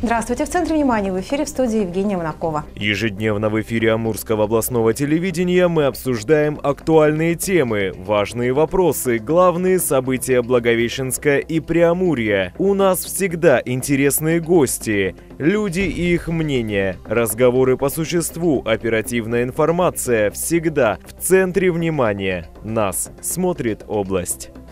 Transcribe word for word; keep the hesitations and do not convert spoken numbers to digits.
Здравствуйте. В центре внимания в эфире, в студии Евгения Монакова. Ежедневно в эфире Амурского областного телевидения мы обсуждаем актуальные темы, важные вопросы, главные события Благовещенска и Преамурья. У нас всегда интересные гости, люди и их мнения, разговоры по существу, оперативная информация всегда в центре внимания. Нас смотрит область.